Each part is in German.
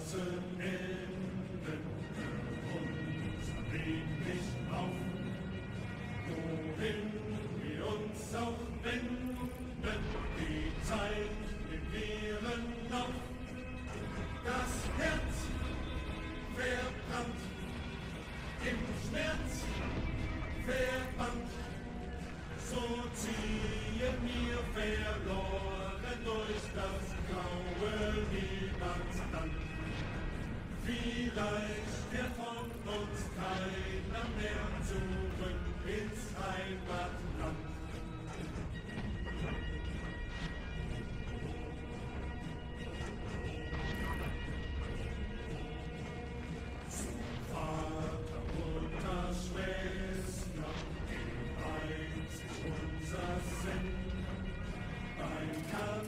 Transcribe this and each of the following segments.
großen Enden unser Weg nicht auf. Wohin wir uns auch wenden, die Zeit nimmt ihren Lauf. Das Herz verbrannt, im Schmerz verbannt, so ziehen wir verloren durch das graue Niemandsland. Vielleicht fährt von uns keiner mehr zurück ins Heimatland. Schwester, einst unser Sinn, beim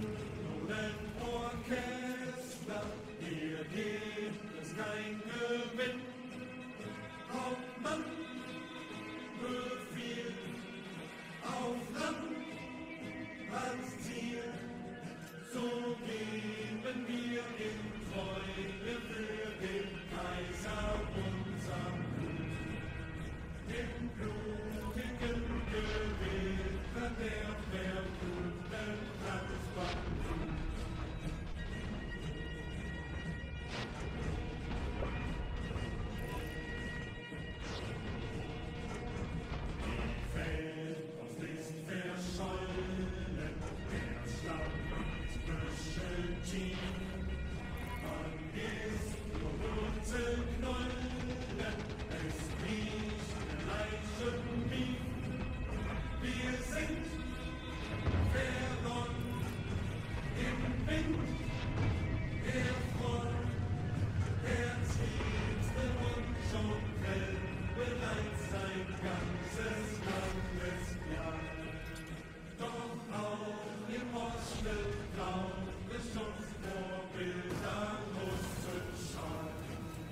Kanonenorchester, hier gibt es kein Gewinn. Hauptmann befiehlt auf Land als Ziel, so geben wir in Treue für den Kaiser unser Blut. Im blutigen Gewitter der verfluchten Transbandflut. Die Welt aus ist verschollen, der Schlamm ist büscheltief. Man ist nur Wurzelknollen, es riecht Leichen wie wir sind verloren im Wind der Front, herzliebste und schon grell bereits sein ganzes Landesjahr. Doch auch im Osten glaub es uns Vorbilder Russenschar.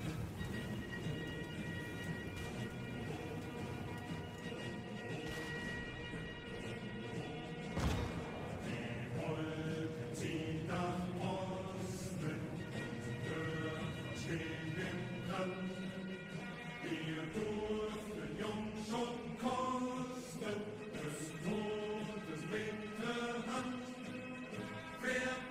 Nach Osten, Dörfer stehen im Brand. Wir durften jung schon kosten des Todes bittere Hand. Wer